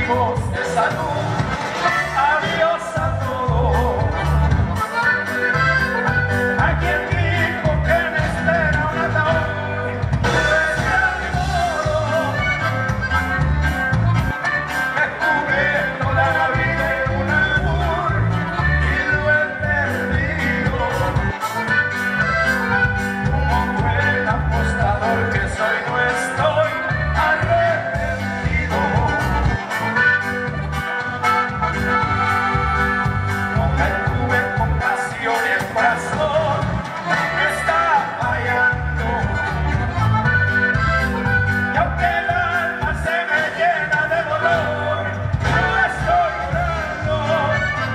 motivos de salud. Adiós a todos. A quien dijo que me espera un ataúd, no es mi modo. Me jugué toda la vida en un albur y lo he perdido. Como buen apostador que soy, no estoy arrepentido. No me tuve compasión y el corazón me está fallando. Y aunque el alma se me llena de dolor, no estoy llorando.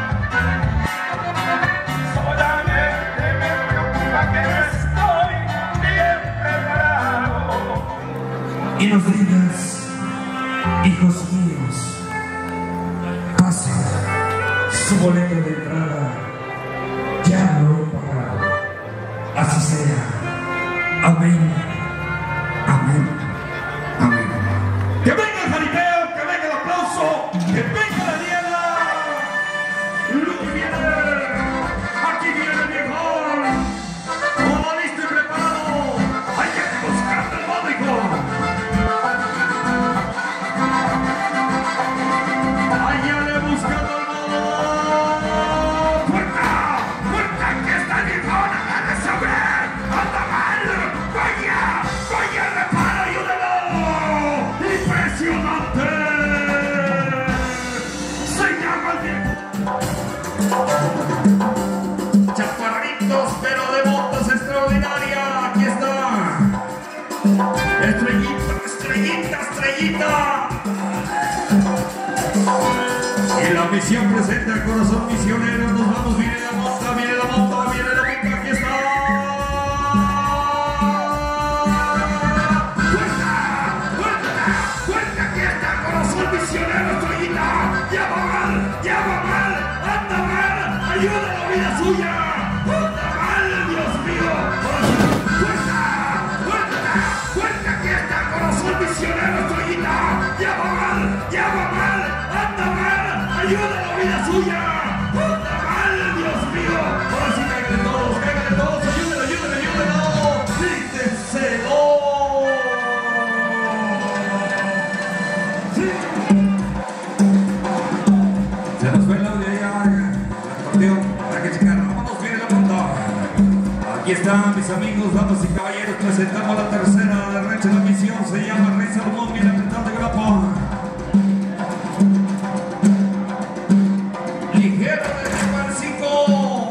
Solamente me preocupa que no estoy bien preparado. Y nos digas, hijos míos, pasen su boleto de entrada, ya lo he pagado. Así sea. Amén. Amén. Amén. Que venga el jaripeo, que venga el aplauso, que venga la diana. Lo que viene, aquí viene el mejor. Todo listo y preparado. Hay que buscar el módico. Váyale buscando el modo. ¡Puerta! ¡Puerta! ¡Que está el viejón! ¡Agarre sobre! ¡Anda mal! ¡Vaya! ¡Vaya! ¡Repara! ¡Ayúdalo! ¡Impresionante! ¡Se llama el viejo! Chaparritos, pero de botas extraordinaria. Aquí está. Estrellita, estrellita, estrellita. Y la misión presenta al corazón misionero. Nos vamos, viene la monta, viene la monta, viene la monta. Aquí está. ¡Fuerza! ¡Fuerza! ¡Fuerza! Aquí está el corazón misionero, estrellita. Ya va mal, anda mal. Ayuda a la vida suya. Anda mal, Dios mío. ¡Fuerza! ¡Fuerza! ¡Fuerza! Aquí está el corazón misionero, estrellita. Ya va mal, anda mal. Ayuda a la vida suya. ¡Anda mal, Dios mío! Ahora sí, cáiganle todos, ayúdenlo. ¡Grítenselo! Sí. Se nos fue el audio ya, el partido, para que checaran. Vámonos, viene la monta. Aquí están mis amigos, damas y caballeros, presentamos la tercera de Recha. La misión se llama Rey Salomón, viene a cantar de Grapa. Ligero de Marcico.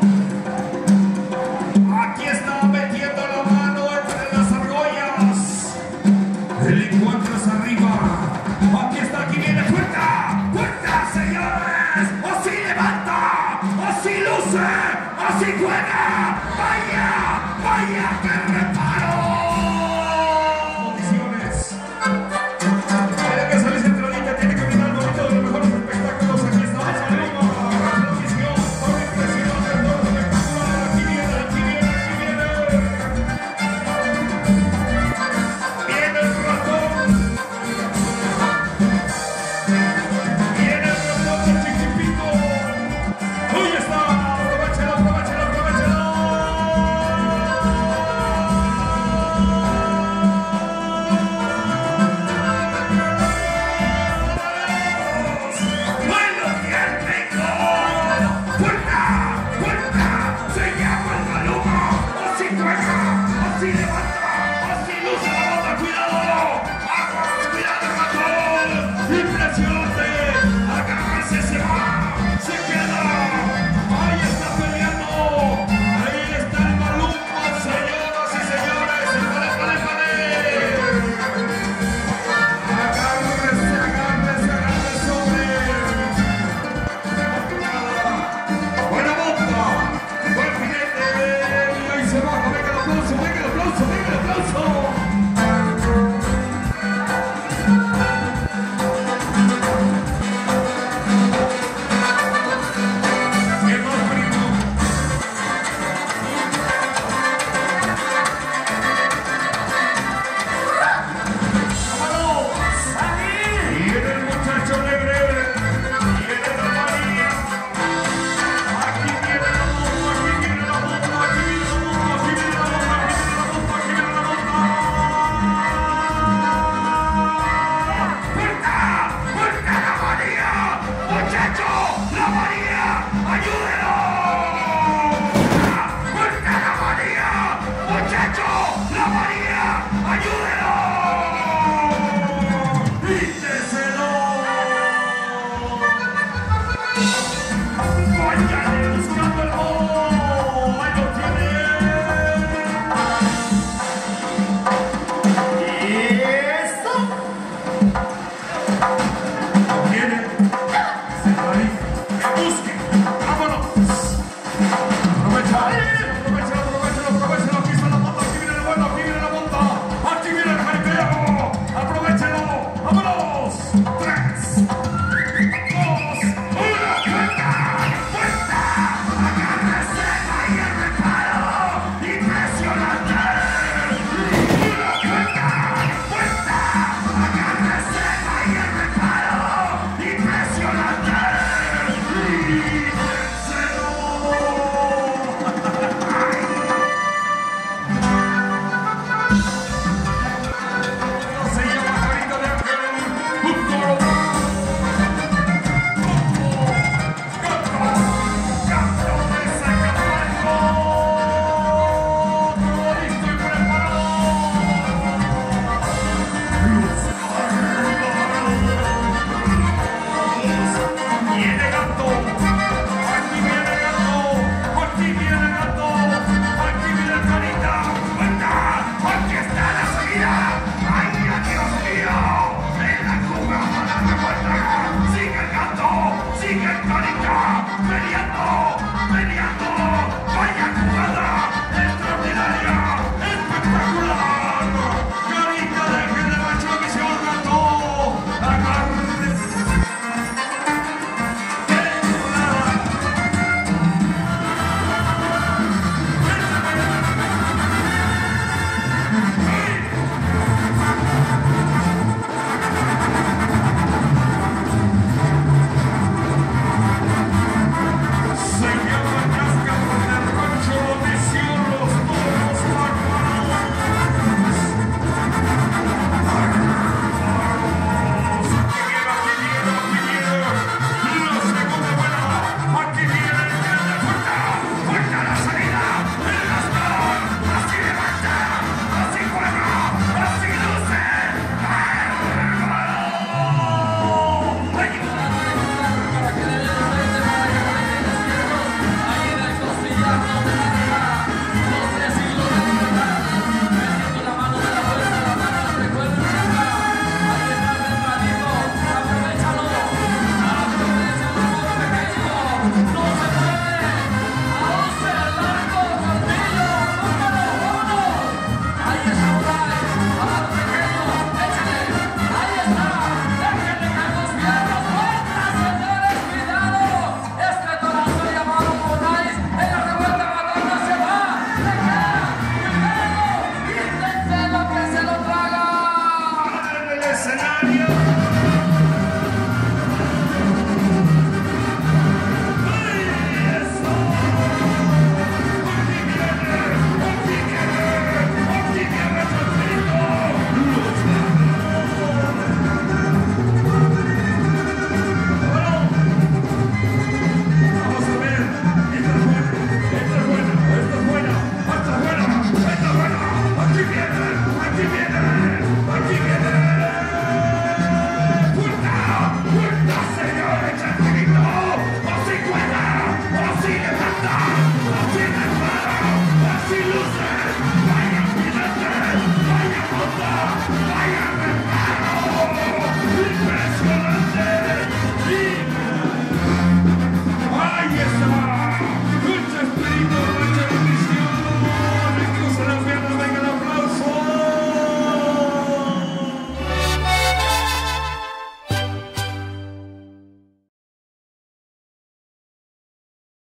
Aquí está metiendo la mano entre las argollas. El encuentro es arriba. Aquí está, aquí viene. ¡Fuerza! ¡Fuerza, señores! ¡Así levanta! ¡Así luce! ¡Así juega! ¡Vaya! ¡Vaya que repara!